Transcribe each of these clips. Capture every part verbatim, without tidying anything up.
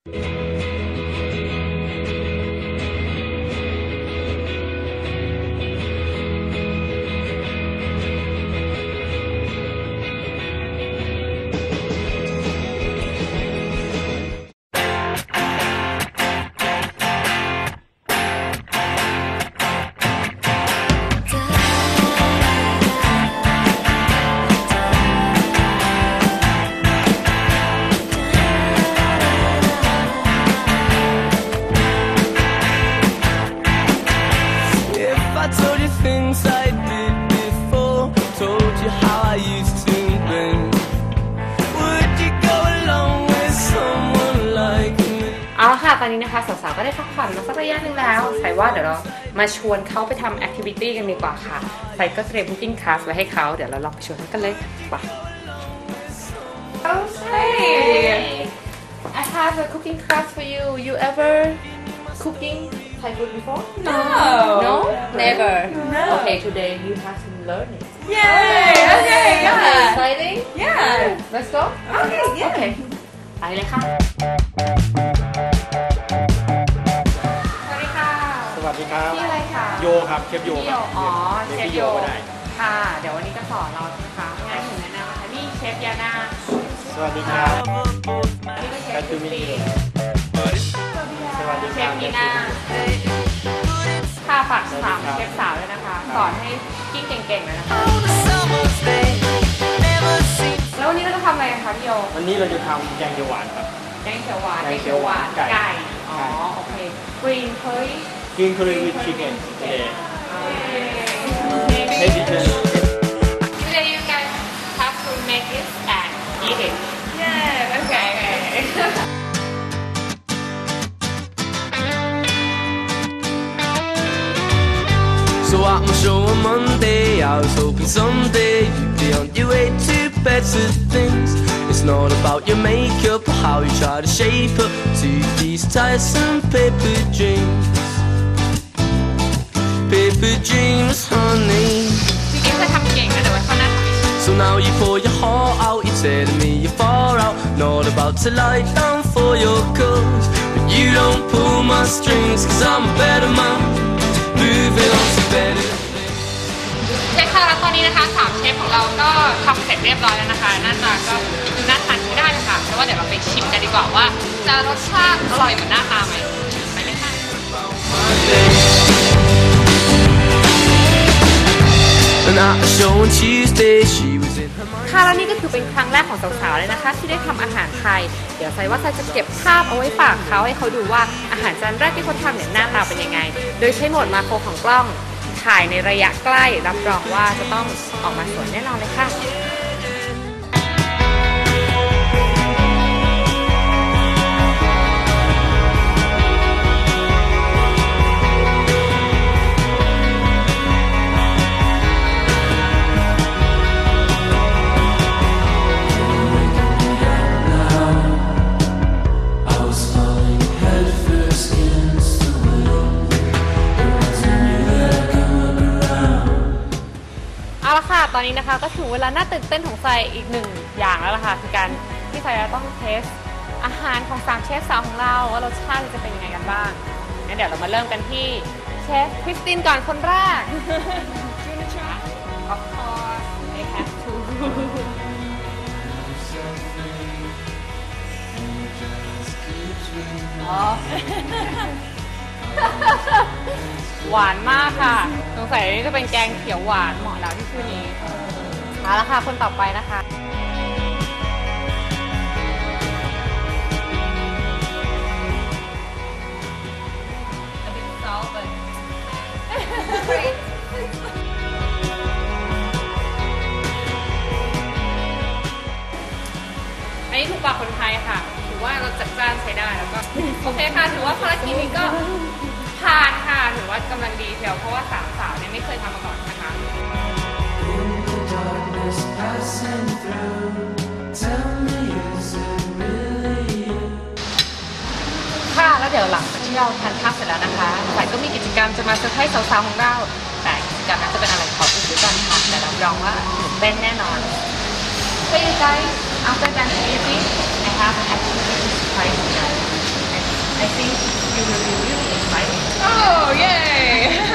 เอาละค่ะตอนนี้นะคะสาวๆก็ได้พักผ่อนมาสักระยะหนึ่งแล้วใส่ว่าเดี๋ยวเรามาชวนเขาไปทำแอคทิวิตี้กันดีกว่าค่ะใส่ก็เตรียมคุกกิ้งคลาสไว้ให้เขาเดี๋ยวเราลองไปชวนกันเลยไป Okay I have a cooking class for you you ever cooking Thai food before No No never No Okay today you have to learn it Yay Okay yeah Exciting Yeah Let's go Okay yeah Okay ไปเลยค่ะสวัสดีครับพี่อะไรคะโยครับเชฟโยครับอ๋อเชฟโยก็ได้ค่ะเดี๋ยววันนี้จะสอนเรานะคะงั้นหนูแนะนำนะคะนี่เชฟยาน่าสวัสดีครับนี่ก็เชฟตูมินีสวัสดีเชครัฟบนีน่าค่ะฝากถามเชฟสาวด้วยนะคะสอนให้กิ้งเก่งๆเลยนะคะแล้ววันนี้เราจะทำอะไรกันคะพี่โยวันนี้เราจะทำแกงเขียวหวานครับแกงเขียวหวานแกงเขียวหวานไก่ไก่อ๋อโอเค green curry Green curry with chicken today Maybe Today you guys have to make it and eat it Yeah Okay So at my show on Monday, I was hoping someday you'd be on your way to better things. It's not about your makeup or how you try to shape up to these tiresome paper dreams. Paper dreams, honey. พี่กิ๊ฟเคยทำเก่งนะแต่ว่าเขาน่าทำไม่ So now you pour your heart out, you're telling me you're far out. Not about to lie down for your cause, but you don't pull my strings, cause I'm a better man. Moving on to better things. เชฟค่ะแล้วตอนนี้นะคะสามเชฟของเราก็ทำเสร็จเรียบร้อยแล้วนะคะหน้าตาก็ดูน่าทานไม่ได้เลยค่ะเพราะว่าเดี๋ยวเราไปชิมกันดีกว่าว่าจะรสชาติอร่อยเหมือนหน้าตาไหมไปเลยค่ะ And at a show on Tuesday, she was in her mind. ค่ะแล้วนี่ก็คือเป็นครั้งแรกของสาวๆเลยนะคะที่ได้ทำอาหารไทยเดี๋ยวใส่ว่าใส่จะเก็บภาพเอาไว้ฝากเขาให้เขาดูว่าอาหารจานแรกที่เขาทำเนี่ยหน้าตาเป็นยังไงโดยใช้โหมดมาโครของกล้องถ่ายในระยะใกล้รับรองว่าจะต้องออกมาสวยแน่นอนเลยค่ะ เอาละค่ะตอนนี้นะคะก็ถึงเวลาน่าตื่นเต้นของไซอีกหนึ่งอย่างแล้วล่ะค่ะคือการที่ไซจะต้องเทสอาหารของสามเชฟสาวของเราว่ารสชาติจะเป็นยังไงกันบ้างงั้นเดี๋ยวเรามาเริ่มกันที่เชฟคริสตินก่อนคนแรก Of course I have to หวานมากค่ะสงสัยนี่จะเป็นแกงเขียวหวานเหมาะแล้วที่ชื่อนี้เอาละค่ะคนต่อไปนะคะ A bit salt but great อันนี้ถูกปากคนไทยค่ะถือว่ารสจัดจ้านใช้ได้แล้วก็โอเคค่ะถือว่าภารกิจนี้ก็ผ่านค่ะถือว่ากำลังดีเชียวเพราะว่าสามสาวเนี่ยไม่เคยทำมาก่อนนะคะค่ะแล้วเดี๋ยวหลังจากที่เราทานข้าวเสร็จแล้วนะคะฝ่ายก็มีกิจกรรมจะมาเซอร์ไพรส์สาวๆของเราแต่กิจกรรมนั้นจะเป็นอะไรขออุบไว้ก่อนค่ะแต่รับรองว่าตื่นเต้นแน่นอน So you guys after that activity I have an activity to surprise you Oh, yay!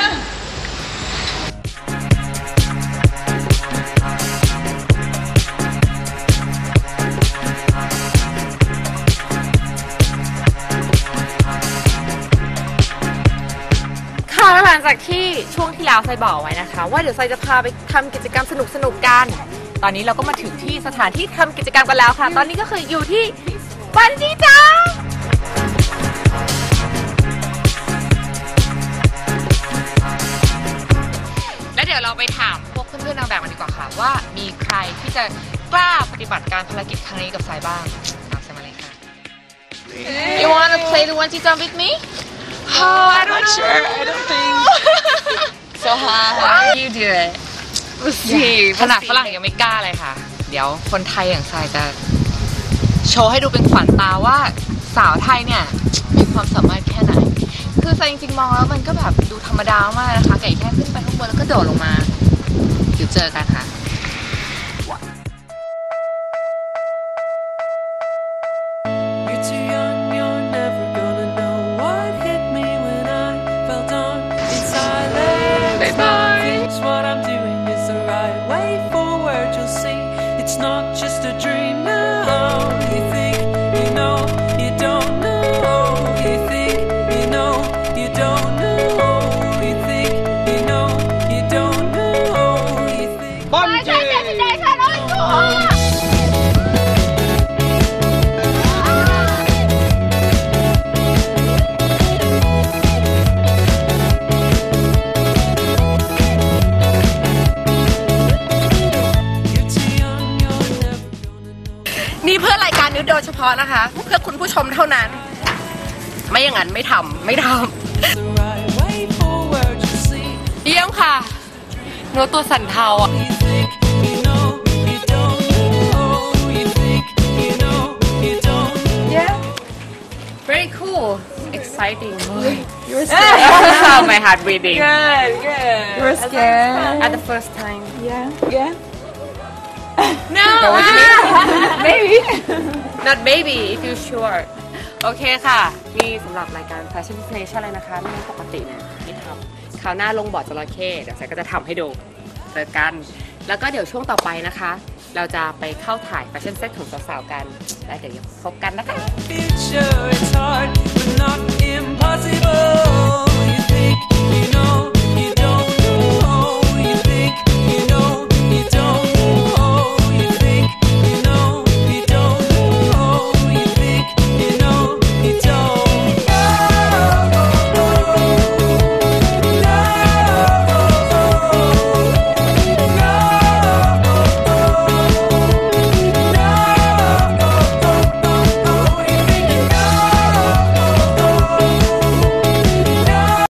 ค่ะแล้วหลังจากที่ช่วงที่แล้วไซบอกไว้นะคะว่าเดี๋ยวไซจะพาไปทำกิจกรรมสนุกๆกัน ตอนนี้เราก็มาถึงที่สถานที่ทำกิจกรรมกันแล้วค่ะ ตอนนี้ก็คืออยู่ที่บันจีจัมป์และเดี๋ยวเราไปถามพวกเพื่อนๆนางแบบกันดีกว่าค่ะว่ามีใครที่จะกล้าปฏิบัติการภารกิจครั้งนี้กับไซบ้างตามไซมาเลยค่ะ You wanna play the bungee jump with me? Oh, I'm not sure. I don't think. So hard. You do it. We'll see. ขนาดฝรั่งยังไม่กล้าเลยค่ะ เดี๋ยวคนไทยอย่างทรายจะโชว์ให้ดูเป็นขวัญตาว่าสาวไทยเนี่ยมีความสามารถแค่ไหน คือทรายจริงๆมองแล้วมันก็แบบดูธรรมดามากนะคะไก่แค่ขึ้นไปข้างบนแล้วก็โดดลงมาเดี๋ยวเจอกันค่ะ You're too young, you're never gonna know what hit me when I fell down in silence. Bye bye. Thinks what I'm doing is the right way forward. You'll see, it's not just a dream now. You think you know, you don't know. You think you know, you don't know. You think you know, you don't know. You think. Bungee! นี่เพื่อรายการนี้โดยเฉพาะนะคะ เพื่อคุณผู้ชมเท่านั้น ไม่อย่างนั้นไม่ทำไม่ท The right way forward, you'll see. เยี่ยมค่ะเนื้อตัวสั่นเทาอ่ะ You think you know, you don't know. You think you know, you don't. Yeah. very cool exciting you're scared my heart beating Good, good. You were scared. at the first time Yeah. Yeah. no Maybe. not maybe if you sure โอเคค่ะนี่สำหรับรายการ Fashion Destination เลยนะคะไม่งั้นปกติเนี่ยไม่ทำคราวหน้าลงบอร์ดจระเข้เดี๋ยวแซก็จะทำให้ดูเจอกัน แล้วก็เดี๋ยวช่วงต่อไปนะคะ เราจะไปเข้าถ่ายแฟชั่นเซ็ตของสาวๆกัน แล้วเดี๋ยวพบกันนะคะ Future.